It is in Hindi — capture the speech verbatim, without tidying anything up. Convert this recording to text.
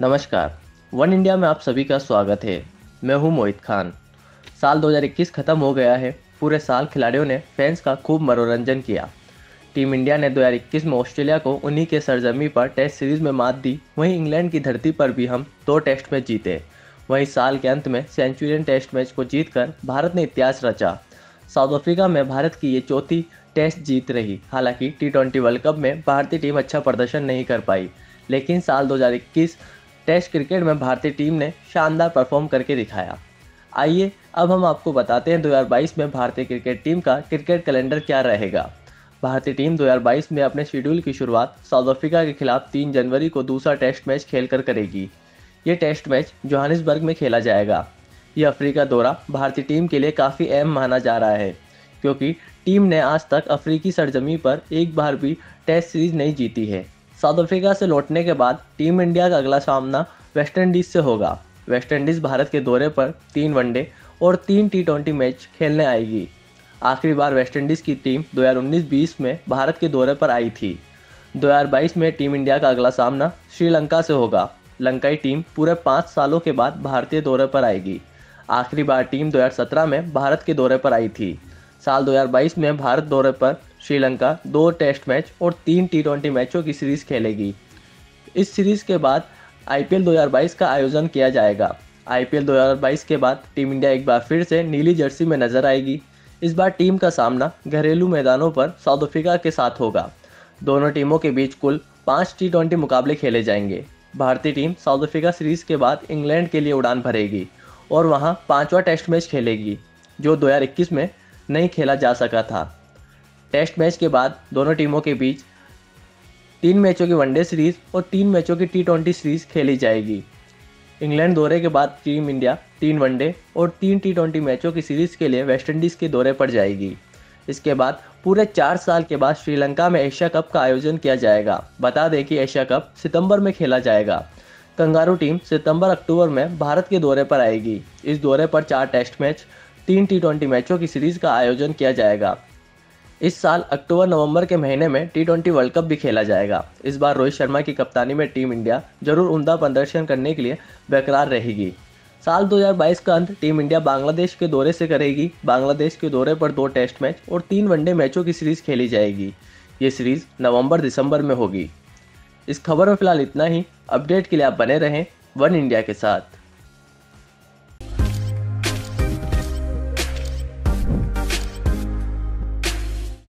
नमस्कार। वन इंडिया में आप सभी का स्वागत है। मैं हूं मोहित खान। साल दो हज़ार इक्कीस खत्म हो गया है। पूरे साल खिलाड़ियों ने फैंस का खूब मनोरंजन किया। टीम इंडिया ने दो हज़ार इक्कीस में ऑस्ट्रेलिया को उन्हीं के सरजमी पर टेस्ट सीरीज में मात दी। वहीं इंग्लैंड की धरती पर भी हम दो टेस्ट मैच जीते। वहीं साल के अंत में सेंचुरियन टेस्ट मैच को जीतकर भारत ने इतिहास रचा। साउथ अफ्रीका में भारत की ये चौथी टेस्ट जीत रही। हालांकि टी ट्वेंटी वर्ल्ड कप में भारतीय टीम अच्छा प्रदर्शन नहीं कर पाई, लेकिन साल दो हज़ार इक्कीस टेस्ट क्रिकेट में भारतीय टीम ने शानदार परफॉर्म करके दिखाया। आइए अब हम आपको बताते हैं दो हज़ार बाईस में भारतीय क्रिकेट टीम का क्रिकेट कैलेंडर क्या रहेगा। भारतीय टीम दो हज़ार बाईस में अपने शेड्यूल की शुरुआत साउथ अफ्रीका के खिलाफ तीन जनवरी को दूसरा टेस्ट मैच खेलकर करेगी। ये टेस्ट मैच जोहानिसबर्ग में खेला जाएगा। यह अफ्रीका दौरा भारतीय टीम के लिए काफ़ी अहम माना जा रहा है, क्योंकि टीम ने आज तक अफ्रीकी सरजमी पर एक बार भी टेस्ट सीरीज नहीं जीती है। साउथ अफ्रीका से लौटने के बाद टीम इंडिया का अगला सामना वेस्टइंडीज से होगा। वेस्टइंडीज भारत के दौरे पर तीन वनडे और तीन टी ट्वेंटी मैच खेलने आएगी। आखिरी बार वेस्टइंडीज की टीम दो हज़ार उन्नीस बीस में भारत के दौरे पर आई थी। दो हज़ार बाईस में टीम इंडिया का अगला सामना श्रीलंका से होगा। लंकाई टीम पूरे पाँच सालों के बाद भारतीय दौरे पर आएगी। आखिरी बार टीम दो हज़ार सत्रह में भारत के दौरे पर आई थी। साल दो हज़ार बाईस में भारत दौरे पर श्रीलंका दो टेस्ट मैच और तीन टी ट्वेंटी मैचों की सीरीज खेलेगी। इस सीरीज के बाद आईपीएल दो हज़ार बाईस का आयोजन किया जाएगा। आईपीएल दो हज़ार बाईस के बाद टीम इंडिया एक बार फिर से नीली जर्सी में नजर आएगी। इस बार टीम का सामना घरेलू मैदानों पर साउथ अफ्रीका के साथ होगा। दोनों टीमों के बीच कुल पाँच टी ट्वेंटी मुकाबले खेले जाएंगे। भारतीय टीम साउथ अफ्रीका सीरीज के बाद इंग्लैंड के लिए उड़ान भरेगी और वहां पांचवा टेस्ट मैच खेलेगी, जो दो हज़ार इक्कीस में नहीं खेला जा सका था। टेस्ट मैच के बाद दोनों टीमों के बीच तीन मैचों की वनडे सीरीज और तीन मैचों की टी ट्वेंटी सीरीज खेली जाएगी। इंग्लैंड दौरे के बाद टीम इंडिया तीन वनडे और तीन टी ट्वेंटी मैचों की सीरीज के लिए वेस्टइंडीज के दौरे पर जाएगी। इसके बाद पूरे चार साल के बाद श्रीलंका में एशिया कप का आयोजन किया जाएगा। बता दें कि एशिया कप सितंबर में खेला जाएगा। कंगारू टीम सितंबर अक्टूबर में भारत के दौरे पर आएगी। इस दौरे पर चार टेस्ट मैच, तीन टी ट्वेंटी मैचों की सीरीज का आयोजन किया जाएगा। इस साल अक्टूबर नवंबर के महीने में टी ट्वेंटी वर्ल्ड कप भी खेला जाएगा। इस बार रोहित शर्मा की कप्तानी में टीम इंडिया जरूर उम्दा प्रदर्शन करने के लिए बेकरार रहेगी। साल दो हज़ार बाईस का अंत टीम इंडिया बांग्लादेश के दौरे से करेगी। बांग्लादेश के दौरे पर दो टेस्ट मैच और तीन वनडे मैचों की सीरीज खेली जाएगी। ये सीरीज नवंबर दिसंबर में होगी। इस खबर में फिलहाल इतना ही। अपडेट के लिए आप बने रहें वन इंडिया के साथ।